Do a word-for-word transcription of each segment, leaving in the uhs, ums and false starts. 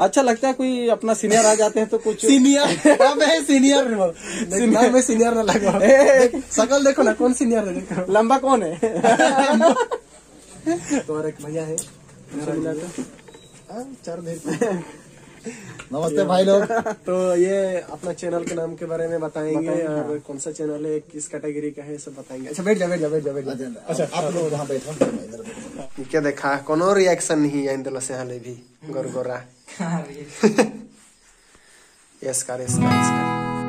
अच्छा लगता है कोई अपना सीनियर आ जाते हैं तो कुछ सीनियर अब है सीनियर सीनियर में सीनियर ना लगा सकल देखो ना कौन सीनियर है देखो लंबा कौन है तो और एक भैया है चार देर नमस्ते भाई लोग। तो ये अपना चैनल के नाम के बारे में बताएंगे और कौन सा चैनल है किस कैटेगरी का है सब बताएंगे। अच्छा बैठ जा बैठ जा बैठ जा बैठ जा। अच्छा आप लोग वहाँ बैठो। क्या देखा कोनो रिएक्शन नहीं है इंदला से हाले भी गोरगोरा यस कर यस कर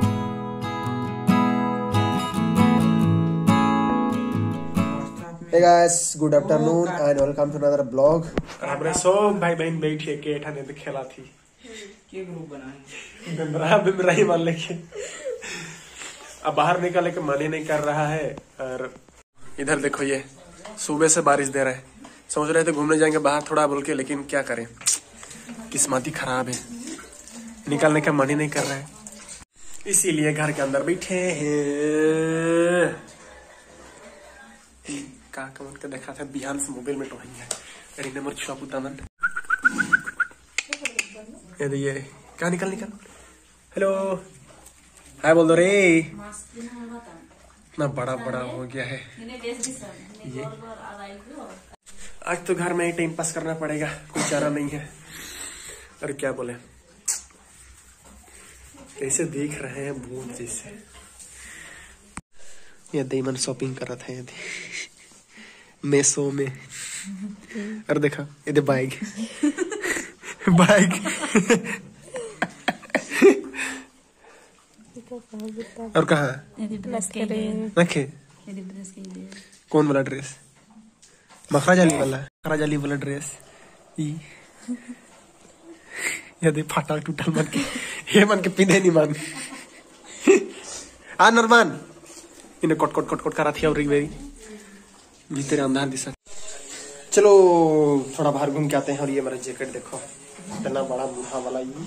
Hey guys, good afternoon and welcome to another vlog। हमने सब भाई बहन बैठे के ठाने पे खेला थी के ग्रुप बनाए बिमरा बिमरा ही मान लेके अब बाहर निकलने के मन ही नहीं कर रहा है। और इधर देखो ये सुबह से बारिश दे रहा है। सोच रहे थे घूमने जाएंगे बाहर थोड़ा बोल के, लेकिन क्या करें किस्मत ही खराब है, निकलने का मन ही नहीं कर रहा है, इसीलिए घर के अंदर बैठे हैं। का कमन के देखा था बिहान से मोबाइल में टोहेंगे अरे नंबर छुआ पुतामन ये ये क्या निकल निकल हेलो हाय बोल दो रे। इतना बड़ा बड़ा हो गया है ये। आज तो घर में ही टाइम पास करना पड़ेगा, कोई चारा नहीं है। और क्या बोले कैसे देख रहे हैं भूत जैसे। ये दीमन शॉपिंग कर रहा था ये मेसो में। और देखा ये बाइक बाइक और कहा रखे कौन वाला ड्रेस मखरा जाली वाला मखरा जाली वाला ड्रेस ये फाटा टूटल मन के ये मन के पिंधे नहीं मान आ नरमान इन्हें कोट कोट कोट कोट करा थी और एक बेरी तेरे अंधार दिशा। चलो थोड़ा बाहर घूम के आते हैं। और ये मेरा जैकेट देखो इतना बड़ा बूढ़ा वाला ये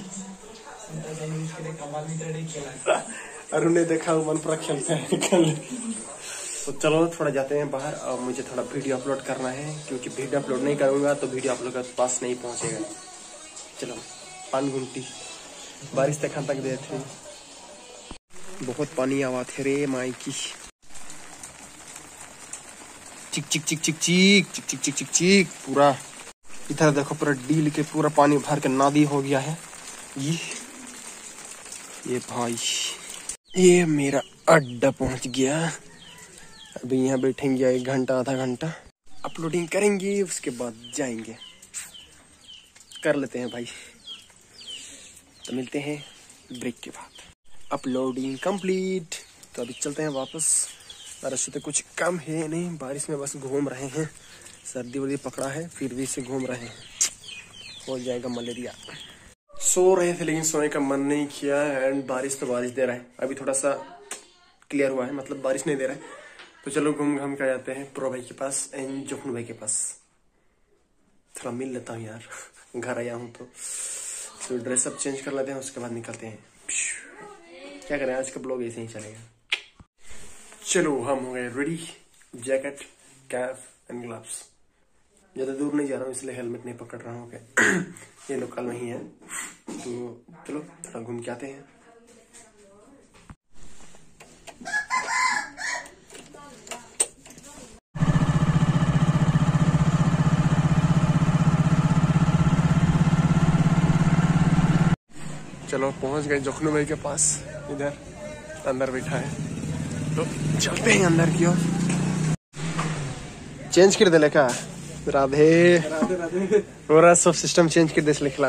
और उन्हें देखा मन पूरा खेलते हैं कल। तो चलो थोड़ा जाते हैं बाहर और मुझे थोड़ा वीडियो अपलोड करना है, क्योंकि वीडियो अपलोड नहीं करूंगा तो वीडियो आप लोग के पास नहीं पहुंचेगा। चलो पान घूमती बारिश देखा तक दे थे, बहुत पानी आवा थे रे माई की। चिक चिक चिक चिक चिक चिक चिक चिक चिक चिक पूरा इधर देखो पूरा डील के पूरा पानी भर के नादी हो गया है। ये ये भाई ये मेरा अड्डा पहुंच गया। अभी यहाँ बैठेंगे एक घंटा आधा घंटा अपलोडिंग करेंगे, उसके बाद जाएंगे कर लेते हैं भाई। तो मिलते हैं ब्रेक के बाद। Uploading complete. तो अभी चलते हैं वापस। बारिश से तो कुछ कम है नहीं, बारिश में बस घूम रहे हैं। सर्दी वर्दी पकड़ा है फिर भी से घूम रहे हैं, हो जाएगा मलेरिया। सो रहे थे लेकिन सोने का मन नहीं किया एंड बारिश तो बारिश दे रहा है। अभी थोड़ा सा क्लियर हुआ है, मतलब बारिश नहीं दे रहा है। तो चलो घूम घाम कर जाते हैं प्रो भाई के पास एंड जोखन भाई के पास। थोड़ा मिल लेता हूँ यार, घर आया हूँ तो, तो ड्रेस अप चेंज कर लेते हैं, उसके बाद निकलते हैं। क्या करें आज का ब्लॉग ऐसे ही चलेगा। चलो हम हो गए ready, jacket cap and gloves. ज्यादा दूर नहीं जा रहा हूँ इसलिए हेलमेट नहीं पकड़ रहा हूँ, ये लोकल में ही है। तो चलो थोड़ा घूम के आते हैं। चलो पहुंच गए जोखनू भाई के पास, इधर अंदर बैठा है। तो चलते हैं अंदर की ओर। चेंज कर दे लेका राधे राधे राधे पूरा सब सिस्टम चेंज कर दे लिखला।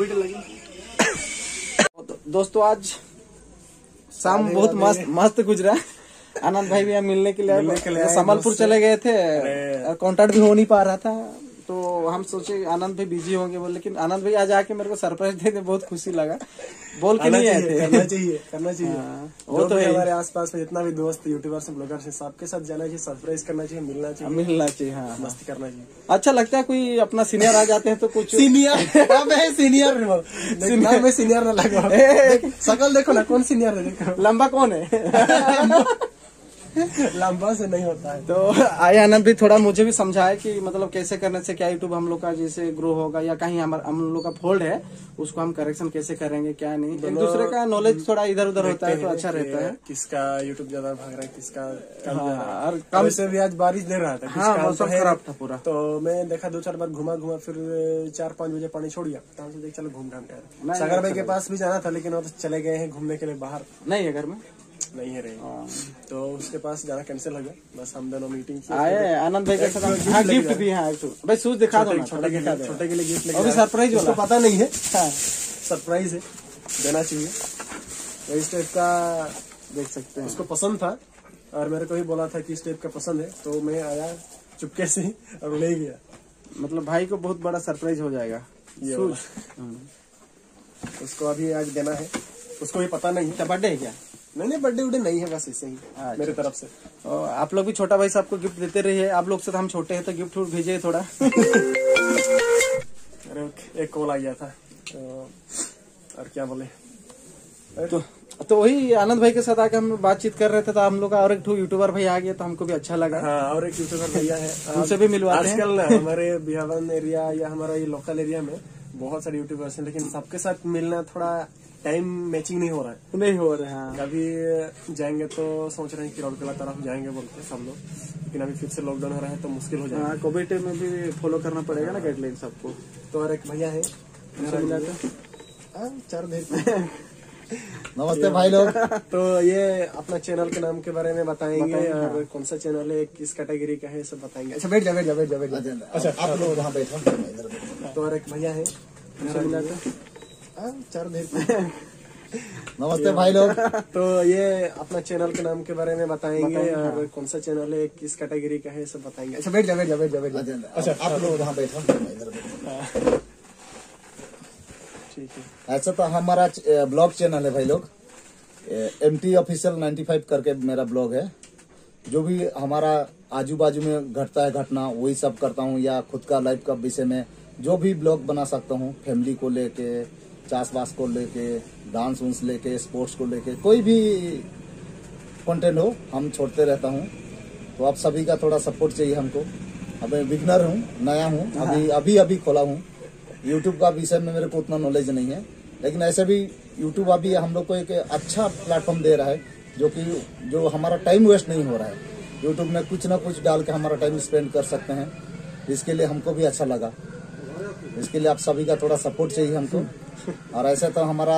दोस्तों आज शाम बहुत मस्त मस्त गुजरा। आनंद भाई भी मिलने के लिए संबलपुर चले गए थे, कॉन्टैक्ट भी हो नहीं पा रहा था। तो हम सोचे आनंद भाई बिजी होंगे बोल, लेकिन आनंद भाई आज आके मेरे को सरप्राइज देने बहुत खुशी लगा। बोल के नहीं आए थे। करना चाहिए करना चाहिए। वो तो हमारे आसपास में जितना भी दोस्त यूट्यूबर से ब्लॉगर से सबके साथ जाना चाहिए, सरप्राइज करना चाहिए, मिलना चाहिए मिलना चाहिए हाँ मस्ती करना चाहिए। अच्छा लगता है कोई अपना सीनियर आ जाते हैं तो कुछ सीनियर अब है सीनियर सीनियर में सीनियर ना लगा सकल देखो ना कौन सीनियर है देखो लंबा कौन है लंबा से नहीं होता है। तो आए आनंद भी थोड़ा मुझे भी समझाए कि मतलब कैसे करने से क्या यूट्यूब हम लोग का जैसे ग्रो होगा, या कहीं हम हम लोग का फोल्ड है उसको हम करेक्शन कैसे करेंगे, क्या नहीं, एक दूसरे का नॉलेज थोड़ा इधर उधर होता है तो अच्छा रहता है। किसका यूट्यूब ज्यादा भाग रहा है, किसका हाँ, और कम से भी आज बारिश दे रहा था। हाँ, मौसम खराब था पूरा, तो मैं देखा दो चार बार घुमा घुमा, फिर चार पाँच बजे पानी छोड़ गया, तो हमसे देख चलो घूम घाम के। सागर भाई के पास भी जाना था, लेकिन वो तो चले गए हैं घूमने के लिए बाहर, नहीं है घर में, नहीं है रही, तो उसके पास जाना कैंसिल हो गया। बस हम दोनों मीटिंग आए आनंद भाई के साथ। हाँ, गिफ्ट भी है भाई, शूज दिखा दो ना, छोटे के लिए, छोटे के लिए गिफ्ट लेके अभी सरप्राइज उसको पता नहीं है, हाँ सरप्राइज है, देना चाहिए। तो इस टाइप का देख सकते हैं, उसको पसंद था और मेरे को ही बोला था कि इस टाइप का पसंद है, तो मैं आया चुपके से और ले गया। मतलब भाई को बहुत बड़ा सरप्राइज हो जाएगा ये शूज। उसको अभी आज देना है, उसको भी पता नहीं है। बर्थडे है क्या? नहीं नहीं, बर्थडे उडे नहीं है, बस ऐसे ही अच्छा, मेरे तरफ से। और आप लोग भी छोटा भाई साहब को गिफ्ट देते रहिए, आप लोग से तो हम छोटे हैं तो गिफ्ट भेजिए थोड़ा। अरे एक कॉल आ गया था, तो और क्या बोले, तो तो वही आनंद भाई के साथ आके हम बातचीत कर रहे थे, तो हम लोग का और एक यूट्यूबर भाई आ गया, तो हमको भी अच्छा लगा। हाँ, और एक यूट्यूबर भैया है, उनसे भी मिलवाते हैं। आजकल हमारे बिहावन एरिया या हमारा ये लोकल एरिया में बहुत सारे यूट्यूबर्स हैं, लेकिन सबके साथ मिलना थोड़ा टाइम मैचिंग नहीं हो रहा है, नहीं हो रहा है। कभी जाएंगे तो सोच रहे हैं कि रौलकला तरफ जाएंगे बोलते हैं सब लोग, लेकिन अभी फिर से लॉकडाउन हो रहा है तो मुश्किल हो जाएगा। कोविड में भी फॉलो करना पड़ेगा ना गाइडलाइन सबको। तो और एक भैया है, मिला चार देर नमस्ते भाई लोग। तो ये अपना चैनल के नाम के बारे में बताएंगे, और कौन सा चैनल है, किस कैटेगरी का है, सब बताएंगे। अच्छा बैठ जा बैठ जा बैठ जा बैठ जा। अच्छा आप लोग वहाँ बैठो। तो और एक भैया है, चार देर नमस्ते भाई लोग। तो ये अपना चैनल के नाम के बारे में बताएंगे, और कौन सा चैनल है, किस कैटेगरी का है, सब बताएंगे। अच्छा बैठ जा बैठ जा बैठ जा बैठ जा। अच्छा आप लोग वहाँ बैठो। ठीक है। ऐसा तो हमारा ब्लॉग चैनल है भाई लोग, M T official ninety five करके मेरा ब्लॉग है। जो भी हमारा आजू बाजू में घटता है घटना वही सब करता हूँ, या खुद का लाइफ का विषय में जो भी ब्लॉग बना सकता हूँ, फैमिली को लेके, चास बास को लेके, डांस उन्स लेके, स्पोर्ट्स को लेके, कोई भी कंटेंट हो हम छोड़ते रहता हूँ। तो आप सभी का थोड़ा सपोर्ट चाहिए हमको। अब मैं बिगनर हूँ, नया हूँ, अभी अभी अभी खोला हूँ। यूट्यूब का विषय में मेरे को उतना नॉलेज नहीं है, लेकिन ऐसे भी यूट्यूब अभी हम लोग को एक अच्छा प्लेटफॉर्म दे रहा है, जो कि जो हमारा टाइम वेस्ट नहीं हो रहा है। यूट्यूब में कुछ ना कुछ डाल के हमारा टाइम स्पेंड कर सकते हैं, इसके लिए हमको भी अच्छा लगा। इसके लिए आप सभी का थोड़ा सपोर्ट चाहिए हमको। और ऐसे तो हमारा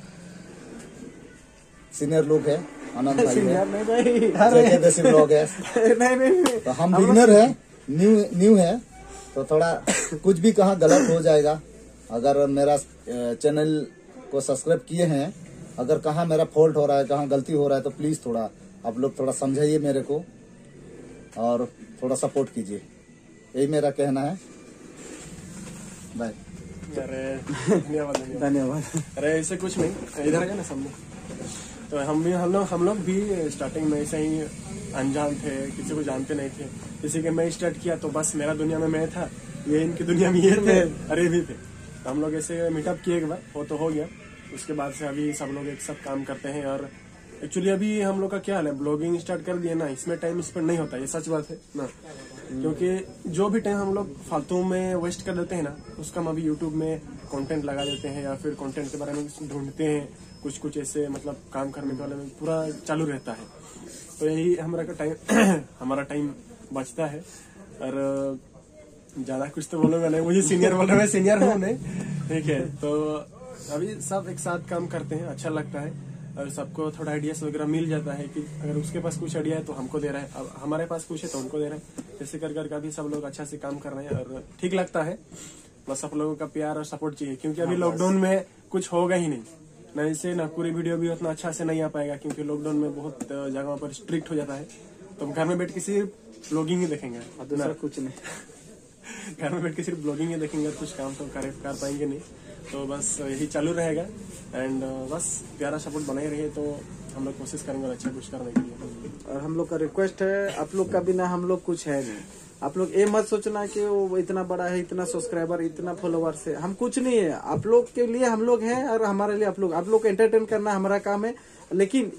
सीनियर लोग है, आनंद भाई है, देसी ब्लॉग है, तो हम बिगनर है, न्यू न्यू है, तो थोड़ा कुछ भी कहाँ गलत हो जाएगा। अगर मेरा चैनल को सब्सक्राइब किए हैं, अगर कहाँ मेरा फॉल्ट हो रहा है, कहाँ गलती हो रहा है, तो प्लीज थोड़ा आप लोग थोड़ा समझाइए मेरे को और थोड़ा सपोर्ट कीजिए, यही मेरा कहना है। बाय। अरे धन्यवाद धन्यवाद। अरे ऐसे कुछ नहीं, इधर है ना सामने। तो हम भी हम लोग हम लोग भी स्टार्टिंग में ऐसे ही अनजान थे, किसी को जानते नहीं थे। किसी के मैं स्टार्ट किया तो बस मेरा दुनिया में मैं था, ये इनकी दुनिया में ये थे, अरे भी थे। तो हम लोग ऐसे मीटअप किए एक बार, वो तो हो गया। उसके बाद से अभी सब लोग एक साथ काम करते हैं। और एक्चुअली अभी हम लोग का क्या हाल है, ब्लॉगिंग स्टार्ट कर दिए ना, इसमें टाइम स्पेंड नहीं होता, ये सच बात है ना। क्योंकि जो भी टाइम हम लोग फालतू में वेस्ट कर देते हैं ना, उसका हम अभी यूट्यूब में कंटेंट लगा देते हैं, या फिर कंटेंट के बारे में ढूंढते हैं, कुछ कुछ ऐसे मतलब काम करने के बारे में पूरा चालू रहता है। तो यही हमारा का टाइम हमारा टाइम बचता है। और ज्यादा कुछ तो बोलूंगा नहीं, मुझे सीनियर बोल रहे, मैं सीनियर हूँ नहीं, ठीक है। तो अभी सब एक साथ काम करते हैं, अच्छा लगता है, और सबको थोड़ा आइडियाज वगैरह मिल जाता है कि अगर उसके पास कुछ आइडिया है तो हमको दे रहा है, अब हमारे पास कुछ है तो उनको दे रहा है। जैसे कर कर भी सब लोग अच्छा से काम कर रहे हैं और ठीक लगता है। बस सब लोगों का प्यार और सपोर्ट चाहिए, क्योंकि अभी लॉकडाउन में कुछ होगा ही नहीं ना, इससे ना पूरी वीडियो भी उतना अच्छा से नहीं आ पाएगा, क्योंकि लॉकडाउन में बहुत जगहों पर स्ट्रिक्ट हो जाता है। तो घर में बैठ के सिर्फ ब्लॉगिंग ही देखेंगे, दूसरा कुछ नहीं। घर में बैठ के सिर्फ ब्लॉगिंग ही देखेंगे, कुछ काम तो कर, कर पाएंगे नहीं। तो बस यही चालू रहेगा। एंड बस प्यारा सपोर्ट बनाए रहिए, तो हम लोग कोशिश करेंगे अच्छा कुछ करने के लिए। और हम लोग का रिक्वेस्ट है, आप लोग का बिना हम लोग कुछ है नहीं। आप लोग ये मत सोचना कि वो इतना बड़ा है, इतना सब्सक्राइबर, इतना फॉलोवर्स है, हम कुछ नहीं है। आप लोग के लिए हम लोग हैं, और हमारे लिए आप लोग आप लोग को एंटरटेन करना हमारा काम है। लेकिन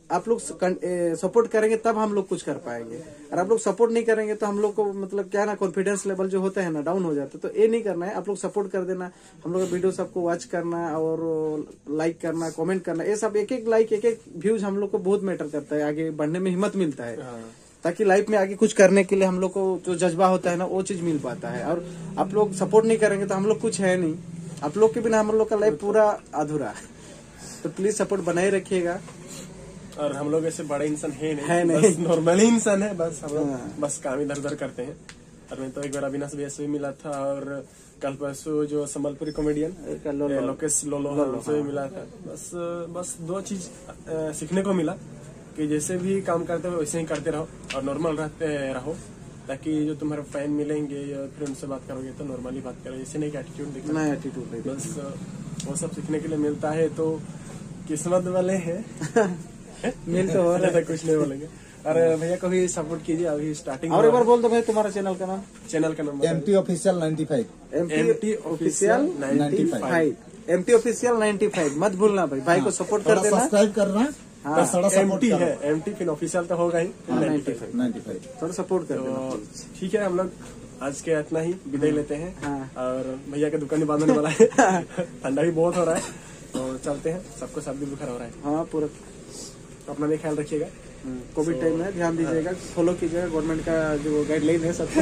आप लोग सपोर्ट करेंगे तब हम लोग कुछ कर पाएंगे, और आप लोग सपोर्ट नहीं करेंगे तो हम लोग को मतलब क्या ना कॉन्फिडेंस लेवल जो होता है ना डाउन हो जाता है। तो ये नहीं करना है, आप लोग सपोर्ट कर देना, हम लोग का वीडियो सबको वॉच करना और लाइक करना, कमेंट करना, ये सब एक एक लाइक एक एक व्यूज हम लोग को बहुत मैटर करता है, आगे बढ़ने में हिम्मत मिलता है, ताकि लाइफ में आगे कुछ करने के लिए हम लोग को जो जज्बा होता है ना वो चीज मिल पाता है। और आप लोग सपोर्ट नहीं करेंगे तो हम लोग कुछ है नहीं, आप लोग के बिना हम लोग का लाइफ पूरा अधूरा है। तो प्लीज सपोर्ट बनाए रखिएगा। और हम लोग ऐसे बड़े इंसान है नहीं, है नहीं, बस नॉर्मल इंसान है, बस हम लोग बस काम इधर उधर करते हैं। और मैं तो एक बार अविनाश भी ऐसे भी मिला था, और कल परसों जो संबलपुरी कॉमेडियन लोकेश लोलो उनसे भी मिला था। बस बस दो चीज सीखने को मिला कि जैसे भी काम करते हो वैसे ही करते रहो और नॉर्मल रहते रहो, ताकि जो तुम्हारे फैन मिलेंगे या फिर उनसे बात करोगे तो नॉर्मली बात करो, ऐसे नहीं कि एटीट्यूड दिखना है, एटीट्यूड नहीं, बस वो सब सीखने के लिए मिलता है। तो किस्मत वाले हैं मिल तो हो रहा है, कुछ नहीं बोलेंगे। अरे भैया को भी सपोर्ट कीजिए, अभी स्टार्टिंग। और एक बार बोल दो भाई तुम्हारा चैनल का नाम। चैनल का नाम MT official ninety five, MT official ninety five, MT official ninety five मत भूलना भाई, भाई को सपोर्ट कर देना, सब्सक्राइब करना। एमटी है, एमटी फिर ऑफिशियल तो होगा ही, नाइन्टी फाइव नाइन्टी फाइव थोड़ा सपोर्ट कर देना। ठीक है, हम लोग आज के इतना ही विदाई लेते हैं। हाँ। और भैया का दुकान भी बांधने वाला है, ठंडा भी बहुत हो रहा है, तो चलते हैं। सबको सर्दी बुखार हो रहा है, हाँ पूरा अपना भी ख्याल रखिएगा। कोविड टाइम में ध्यान दीजिएगा, फॉलो कीजिएगा गवर्नमेंट का जो गाइडलाइन है सबको।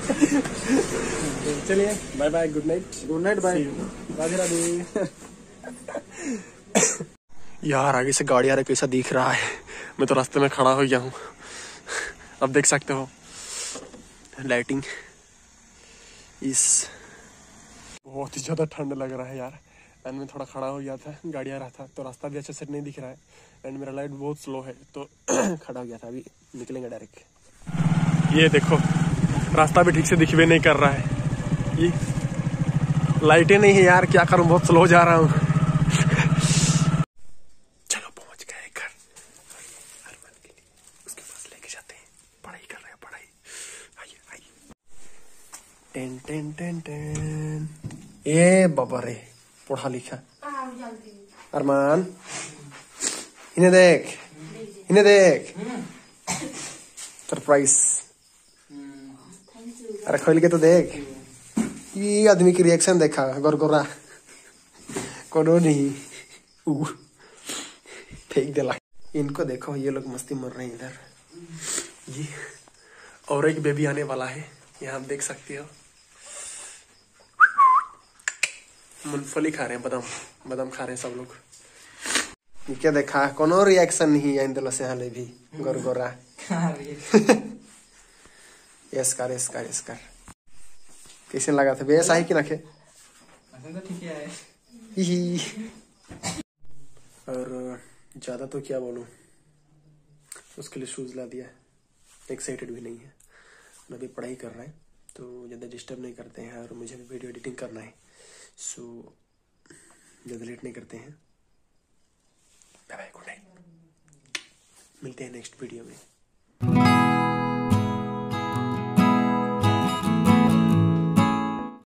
चलिए bye bye, good night. Good night, bye, Radhe Radhe. यार आगे से गाड़ी आ रहा, कैसा दिख रहा है, मैं तो रास्ते में खड़ा हो गया हूँ। अब देख सकते हो लाइटिंग, इस बहुत ही ज्यादा ठंड लग रहा है यार। एंड में थोड़ा खड़ा हो गया था, गाड़ी आ रहा था तो रास्ता भी अच्छे से नहीं दिख रहा है, एंड मेरा लाइट बहुत स्लो है तो खड़ा हो गया था। अभी निकलेंगे डायरेक्ट। ये देखो रास्ता भी ठीक से दिख भी नहीं कर रहा है, ये लाइटें नहीं है यार, क्या करूं, बहुत स्लो जा रहा हूँ। चलो पहुंच गए घर, हरमन के लिए उसके पास लेके जाते हैं, पढ़ाई कर रहे हैं, पढ़ाई। आइए आइए। टेन टेन टेन टेन, ए बाबा रे, पढ़ा लिखा। अरमान इन्हें देख, इन्हें देख, सरप्राइज। अरे खोल के तो देख, ये आदमी की रिएक्शन देखा, गोरगोरा कोनो नहीं, फेंक दिला। इनको देखो, ये लोग मस्ती मर रहे हैं इधर। ये और एक बेबी आने वाला है, यहाँ आप देख सकते हो। मूंगफली खा रहे हैं, बादाम बादाम खा रहे हैं सब लोग। ये क्या देखा, कोनो रिएक्शन नहीं है इन दिलों से हाले भी, गोरगोरा। यस कर, यस कर, यस कर। कैसे लगा था बेस आई कि नखे? ठीक है। और ज्यादा तो क्या बोलूं, उसके लिए शूज ला दिया, एक्साइटेड भी नहीं है, अभी पढ़ाई कर रहा है तो ज्यादा डिस्टर्ब नहीं करते हैं, और मुझे भी वीडियो एडिटिंग करना है, सो ज्यादा लेट नहीं करते हैं। बाय बाय, गुड नाइट, मिलते हैं नेक्स्ट वीडियो में।